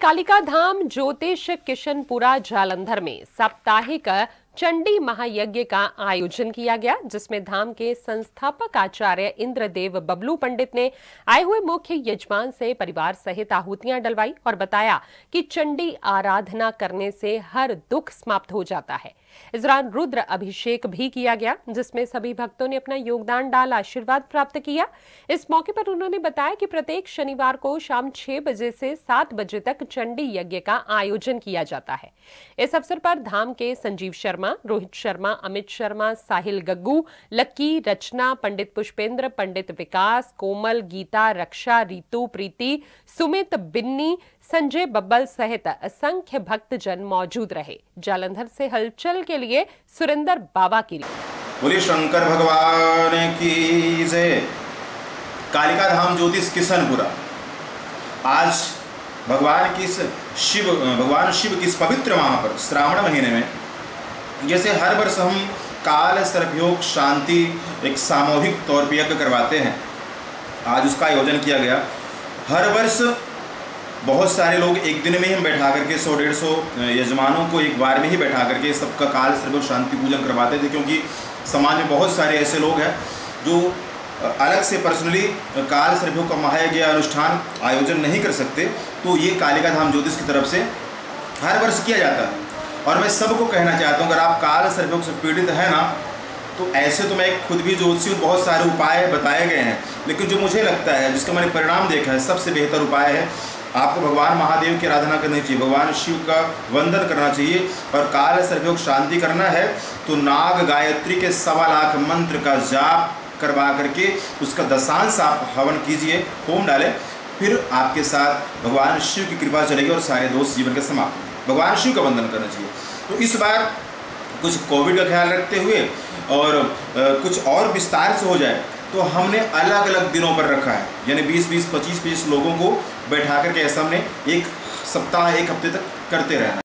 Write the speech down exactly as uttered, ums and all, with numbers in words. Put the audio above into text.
कालिका धाम ज्योतिष किशनपुरा जालंधर में साप्ताहिक चंडी महायज्ञ का आयोजन किया गया, जिसमें धाम के संस्थापक आचार्य इंद्रदेव बबलू पंडित ने आए हुए मुख्य यजमान से परिवार सहित आहुतियां डलवाई और बताया कि चंडी आराधना करने से हर दुख समाप्त हो जाता है। इस दौरान रुद्र अभिषेक भी किया गया, जिसमें सभी भक्तों ने अपना योगदान डाल आशीर्वाद प्राप्त किया। इस मौके पर उन्होंने बताया कि प्रत्येक शनिवार को शाम छह बजे से सात बजे तक चंडी यज्ञ का आयोजन किया जाता है। इस अवसर पर धाम के संजीव शर्मा, रोहित शर्मा, अमित शर्मा, साहिल गग्गू, लक्की, रचना, पंडित पुष्पेंद्र, पंडित विकास, कोमल, गीता, रक्षा, रीतू, प्रीति, सुमित, बिन्नी, संजय बब्बल सहित असंख्य भक्तजन मौजूद रहे। जालंधर से हलचल के लिए सुरेंद्र बाबा की रिपोर्ट। बोले शंकर भगवान की जय। कालिका धाम ज्योतिष किशनपुरा आज भगवान की शिव भगवान शिव की इस पवित्र माह पर श्रावण महीने में जैसे हर वर्ष हम काल सर्पयोग शांति एक सामूहिक तौर पर यज्ञ करवाते हैं, आज उसका आयोजन किया गया। हर वर्ष बहुत सारे लोग एक दिन में ही हम बैठा करके सौ डेढ़ सौ यजमानों को एक बार में ही बैठा करके सबका काल सर्पयोग शांति पूजन करवाते थे, क्योंकि समाज में बहुत सारे ऐसे लोग हैं जो अलग से पर्सनली काल सर्पयोग का महायज्ञ अनुष्ठान आयोजन नहीं कर सकते। तो ये कालिका धाम ज्योतिष की तरफ से हर वर्ष किया जाता है। और मैं सबको कहना चाहता हूँ, अगर आप काल सर्पयोग से पीड़ित हैं ना, तो ऐसे तो मैं खुद भी ज्योतिषी हूँ, बहुत सारे उपाय बताए गए हैं, लेकिन जो मुझे लगता है, जिसका मैंने परिणाम देखा है, सबसे बेहतर उपाय है आपको भगवान महादेव की आराधना करनी चाहिए, भगवान शिव का वंदन करना चाहिए। और काल सर्पयोग शांति करना है तो नाग गायत्री के सवा लाख मंत्र का जाप करवा करके उसका दशांश आप हवन कीजिए, होम डालें, फिर आपके साथ भगवान शिव की कृपा चलेगी और सारे दोष जीवन के समाप्त। भगवान शिव का वंदन करना चाहिए। तो इस बार कुछ कोविड का ख्याल रखते हुए और कुछ और विस्तार से हो जाए, तो हमने अलग अलग दिनों पर रखा है, यानी बीस बीस पच्चीस पच्चीस लोगों को बैठा करके ऐसा हमने एक सप्ताह एक हफ्ते तक करते रहना।